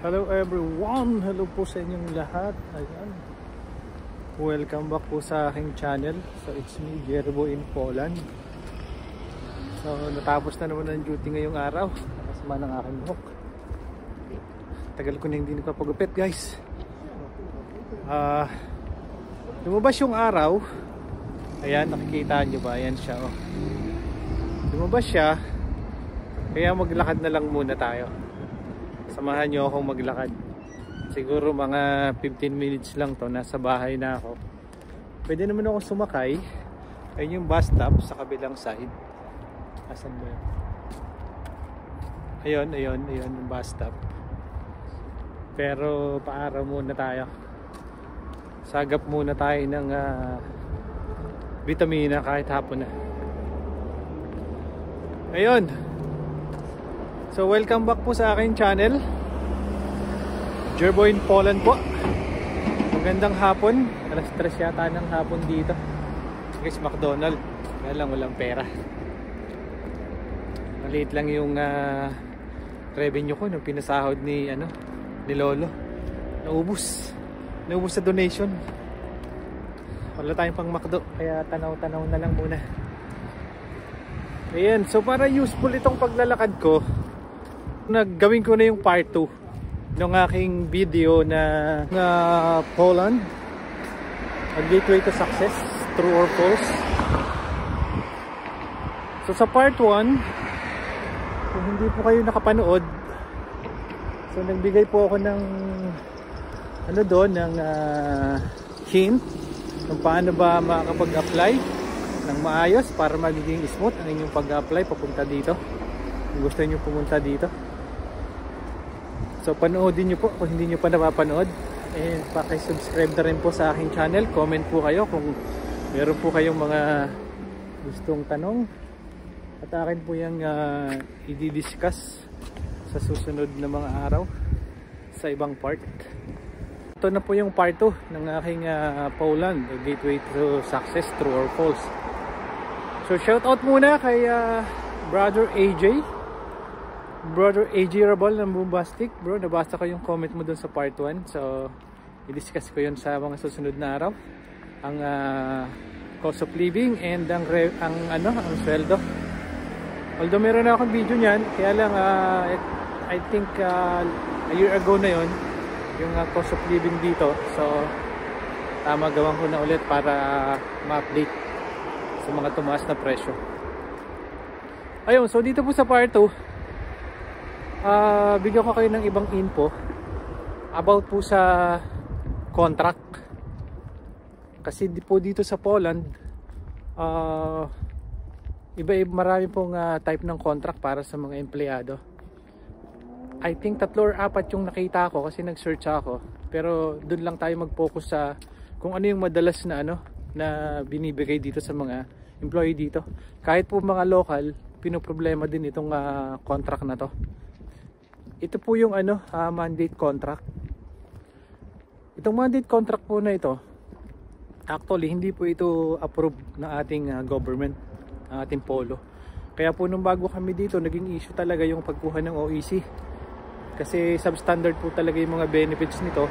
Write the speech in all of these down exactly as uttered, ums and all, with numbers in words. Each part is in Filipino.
Hello everyone! Hello po sa inyong lahat. Ayan. Welcome back po sa aking channel. So it's me, Jerboy in Poland. So natapos na naman ang duty ngayong araw. Nakasama ng aking buhok. Tagal ko na hindi nagpapagupit, guys. Ah, uh, lumabas yung araw. Ayan, nakikita nyo ba? Ayan siya, oh. Lumabas siya. Kaya maglakad na lang muna tayo. Samahan nyo akong maglakad. Siguro mga fifteen minutes lang to. Nasa bahay na ako. Pwede naman ako sumakay. Ayun yung bus stop sa kabilang side. Asan ba yun? Ayun, ayun, ayun yung bus stop. Pero paaraw muna tayo. Sagap muna tayo ng uh, vitamina kahit hapon na. Ayun. So welcome back po sa aking channel, Jerboy in Poland po. Magandang hapon. Alas tres yata ng hapon dito. Guys, McDonald's. Kaya lang walang pera. Maliit lang yung uh, revenue ko nung pinasahod ni ano ni Lolo. Naubos. Naubos sa donation. Wala tayong pang McDo. Kaya tanaw-tanaw na lang muna. Ayan. So para useful itong paglalakad ko, naggawin ko na yung part two ng aking video na, na Poland, a gateway to success, true or false. So sa part one, kung hindi po kayo nakapanood, so nagbigay po ako ng ano doon, ng uh, hint kung paano ba makakapag-apply ng maayos para magiging smooth ang inyong pag-apply papunta dito kung gusto nyo pumunta dito. So panoodin nyo po kung hindi nyo pa napapanood, and paki-subscribe na rin po sa aking channel. Comment po kayo kung meron po kayong mga gustong tanong, at akin po yung uh, i-discuss sa susunod na mga araw sa ibang part. Ito na po yung part two ng aking uh, Poland, the gateway to success, true or false. So shout out muna kay uh, brother A J, Brother A J Rabal ng Bombastic. Bro, nabasa ko yung comment mo dun sa part one. So, i-discuss ko yun sa mga susunod na araw. Ang uh, cost of living and ang, re ang, ano, ang sweldo. Although meron na akong video nyan, kaya lang, uh, I think uh, a year ago na yun, yung uh, cost of living dito. So, tama gawan ko na ulit para ma-update sa mga tumaas na presyo. Ayun, so dito po sa part two, Uh, bigyan ko kayo ng ibang info about po sa contract. Kasi po dito sa Poland, uh, iba-iba, marami pong uh, type ng contract para sa mga empleyado. I think tatlo or apat yung nakita ko kasi nag-search ako. Pero dun lang tayo mag-focus sa kung ano yung madalas na ano na binibigay dito sa mga employee dito. Kahit po mga local, pinoproblema din itong uh, contract na to. Ito po yung ano, uh, mandate contract. Itong mandate contract po na ito, actually hindi po ito approved ng ating uh, government, ng ating polo. Kaya po nung bago kami dito, naging issue talaga yung pagkuha ng O E C. Kasi substandard po talaga yung mga benefits nito.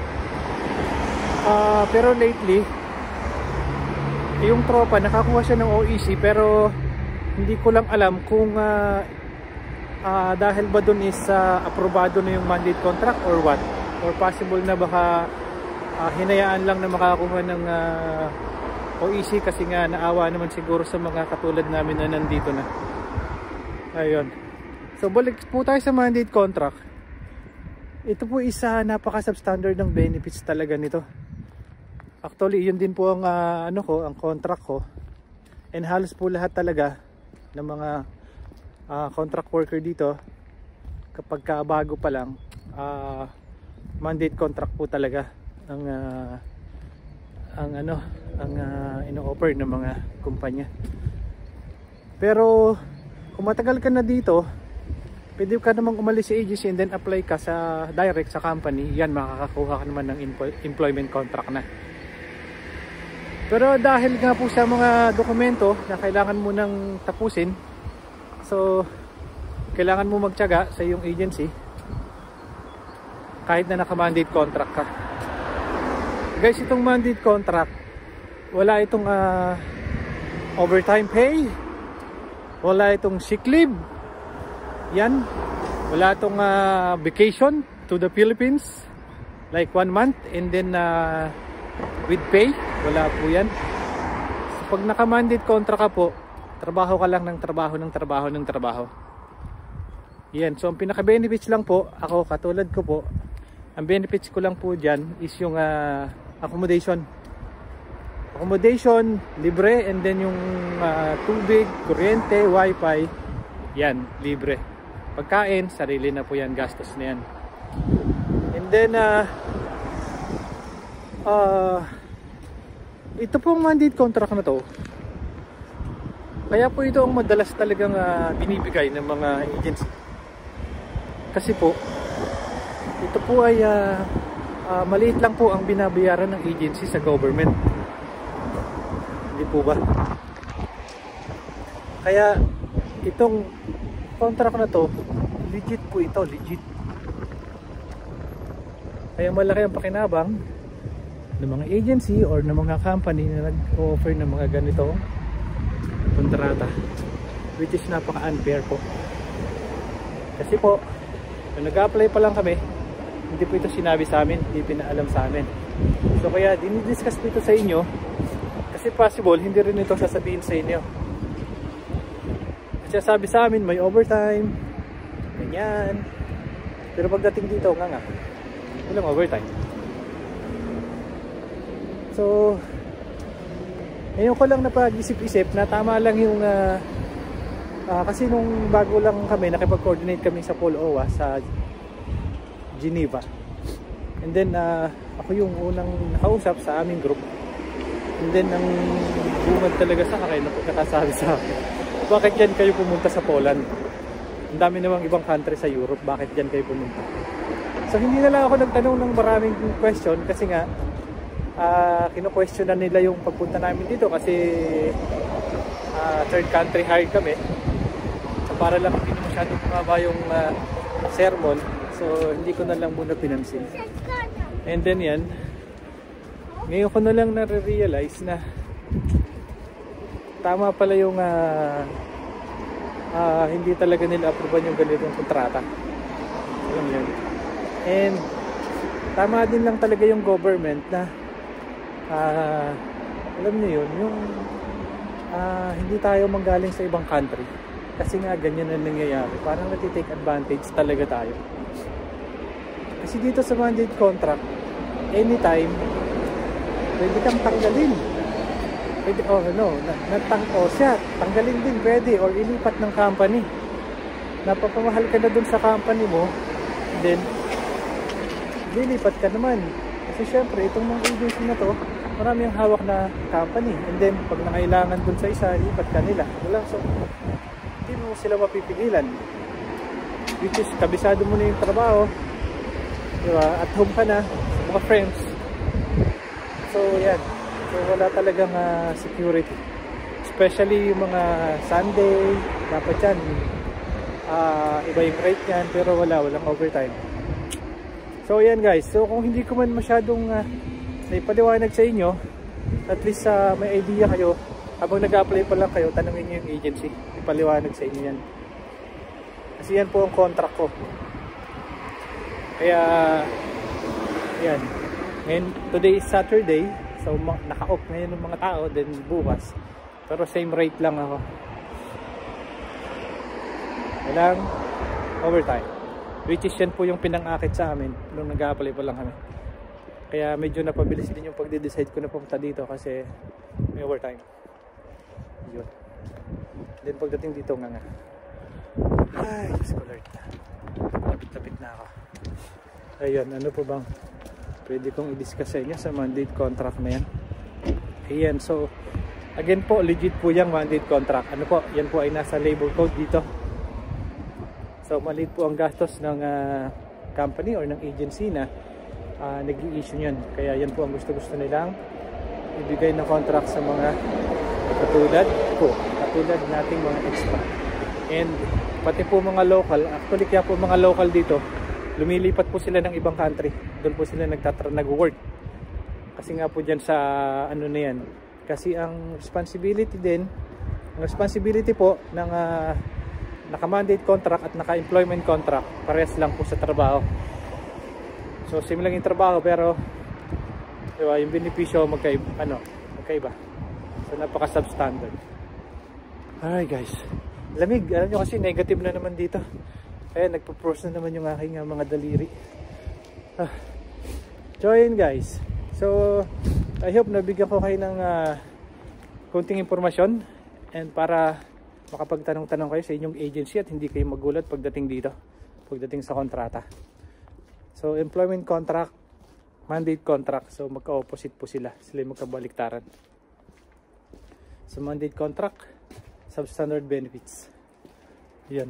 Uh, pero lately, yung tropa nakakuha siya ng O E C, pero hindi ko lang alam kung uh, Uh, dahil ba dun is uh, aprobado na yung mandate contract or what, or possible na baka uh, hinayaan lang na makakuha ng uh, O E C kasi nga naawa naman siguro sa mga katulad namin na nandito na. Ayun, so balik po tayo sa mandate contract. Ito po isa napaka substandard ng benefits talaga nito. Actually yun din po ang uh, ano ko, ang contract ko, and halos po lahat talaga ng mga Uh, contract worker dito, kapag ka bago pa lang, uh, mandate contract po talaga ang uh, ang ano ang uh, ino-offer ng mga kumpanya. Pero kung matagal ka na dito, pwede ka namang umalis sa agency and then apply ka sa direct sa company. Yan, makakakuha ka naman ng employment contract na. Pero dahil nga po sa mga dokumento na kailangan mo nang tapusin, so kailangan mo magtiyaga sa iyong agency. kahit na naka-mandate contract ka. Guys, itong mandate contract, wala itong uh, overtime pay, wala itong sick leave, yan, wala itong uh, vacation to the Philippines like one month and then uh, with pay, wala po yan. So, pag naka-mandate contract ka po, trabaho ka lang ng trabaho ng trabaho ng trabaho. Yan, so ang pinaka-benefits lang po, ako katulad ko po, ang benefits ko lang po dyan is yung uh, accommodation. Accommodation, libre, and then yung uh, tubig, kuryente, wifi, yan, libre. Pagkain, sarili na po yan, gastos na yan. And then, uh, uh, ito pong mandate contract na to, kaya po ito ang madalas talagang uh, binibigay ng mga agency. Kasi po, ito po ay uh, uh, maliit lang po ang binabayaran ng agency sa government. Hindi po ba? Kaya itong contract na to, legit po ito, legit. Kaya malaki ang pakinabang ng mga agency or ng mga company na nag-offer ng mga ganito kontrata, which is napaka-unfair po. Kasi po, nung nag-apply pa lang kami, hindi po ito sinabi sa amin, hindi pinaalam sa amin. So kaya dinidiscuss po ito sa inyo, kasi possible hindi rin ito sasabihin sa inyo. Kasi sabi sa amin may overtime, ganyan, pero pagdating dito nga nga, walang overtime. So ngayon ko lang napag-isip-isip na tama lang yung uh, uh, kasi nung bago lang kami, nakipag-coordinate kami sa Polo-Owa sa Geneva. And then uh, ako yung unang nakausap sa aming group. And then ang bumad talaga sa akin, nakasabi sa akin, bakit dyan kayo pumunta sa Poland? Ang dami namang ibang country sa Europe, bakit dyan kayo pumunta? So hindi na lang ako nagtanong ng maraming question kasi nga Uh, kino-question na nila yung pagpunta namin dito kasi uh, third country hired kami, so para lang hindi masyadong mababa yung uh, sermon, so hindi ko na lang muna pinansin. And then yan, ngayon ko na lang nare-realize na tama pala yung uh, uh, hindi talaga nila aproban yung ganitong kontrata. Alam yun. And tama din lang talaga yung government na Uh, alam niyo yun, yung uh, hindi tayo manggaling sa ibang country kasi nga ganyan na nangyayari, parang natitake advantage talaga tayo. Kasi dito sa mandate contract, anytime pwede kang tanggalin, pwede, oh no, natang, oh siya, tanggalin din pwede, or ilipat ng company. Napapamahal ka na dun sa company mo, then lilipat ka naman. Kasi syempre, itong mga agency na to, marami ang hawak na company. And then, pag nangailangan dun sa isa, lipat ka nila. Wala, so, hindi mo sila mapipigilan. Which is, kabisado mo na yung trabaho. Diba? At home ka na, sa mga friends. So, yan. So, wala talagang uh, security. Especially yung mga Sunday, dapat yan. Uh, iba yung rate yan, pero wala, walang overtime. So yan guys, so kung hindi ko man masyadong uh, naipaliwanag sa inyo, at least uh, may idea kayo, habang nag-apply pa lang kayo, tanungin nyo yung agency, ipaliwanag sa inyo yan. Kasi yan po ang contract ko. Kaya yan, ngayon, today is Saturday, so naka-off ngayon ng mga tao, then bukas, pero same rate lang ako. Walang overtime. Which is yan po yung pinang-akit sa amin nung nag-a-apply pa lang kami. Kaya medyo napabilis din yung pagde-decide ko na pumunta dito kasi may overtime. Yun. Then pagdating dito nga nga. Ay, Diyos ko Lord. Lapit-lapit na ako. Ayun, ano po bang pwede kong i-discuss sa inyo sa mandate contract na yan? Ayan, so again po, legit po yung mandate contract. Ano po, yan po ay nasa labor code dito. So maliit po ang gastos ng uh, company or ng agency na uh, nag-i-issue nyan. Kaya yan po ang gusto-gusto nilang ibigay na contract sa mga katulad po, katulad nating mga expat. And pati po mga local, actually kaya po mga local dito lumilipat po sila ng ibang country. Doon po sila nagtatra nag-work. Kasi nga po dyan sa ano na yan. Kasi ang responsibility din, ang responsibility po ng uh, naka-mandate contract at naka-employment contract, parehas lang po sa trabaho. So same lang yung trabaho, pero diba, yung benepisyo magkaiba, ano, magkaiba. So napaka-substandard. Alright guys, lamig. Alam nyo kasi negative na naman dito. Ayan, nagpo-frost na naman yung aking uh, mga daliri. Ah. So ayun guys. So I hope nabigyan ko kayo ng uh, konting impormasyon, and para makapagtanong-tanong kayo sa inyong agency at hindi kayo magulat pagdating dito, pagdating sa kontrata. So employment contract, mandate contract, so magka-opposite po sila. Sila yung magkabaliktaran. So mandate contract, substandard benefits. Yan.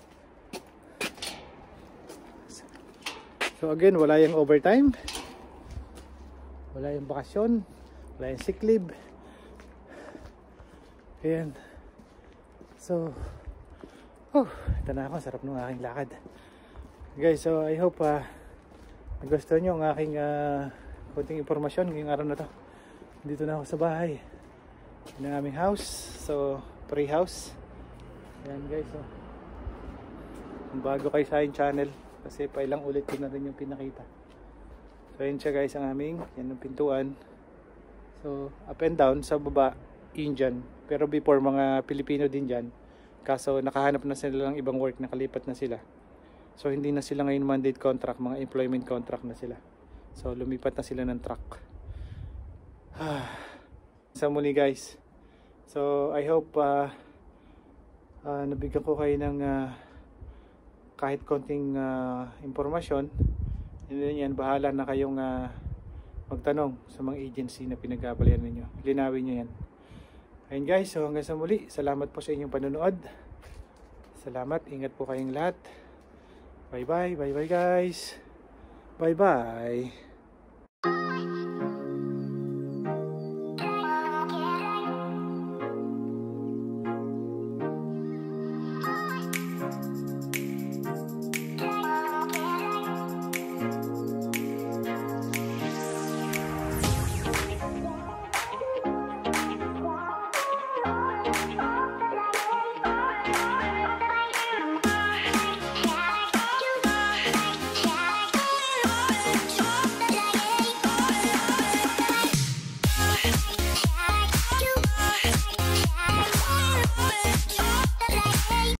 So again, wala yung overtime, wala yung bakasyon, wala yung sick leave. Ayan. So, oh, ito na ako. Sarap ng aking lakad. Guys, so I hope uh, nagustuhan nyo ang aking uh, konting informasyon ngayong araw na to. Dito na ako sa bahay ng aming house. So, pre-house. Ayan guys, so kung bago kayo sa aking channel, kasi pa ilang ulit ko na rin yung pinakita. So yun siya guys, ang aming yan yung pintuan. So up and down, sa baba Indian, pero before mga Pilipino din dyan, kaso nakahanap na sila ng ibang work, nakalipat na sila. So hindi na sila ngayon mandate contract, mga employment contract na sila. So lumipat na sila ng truck. Sa muli guys, so I hope uh, uh, nabigyan ko kayo ng uh, kahit konting uh, impormasyon. Hindi yan, bahala na kayong uh, magtanong sa mga agency na pinag-aabalayan ninyo. Linawin nyo yan. Ayun guys, so hanggang sa muli, salamat po sa inyong panonood. Salamat, ingat po kayong lahat. Bye bye, bye bye guys. Bye bye.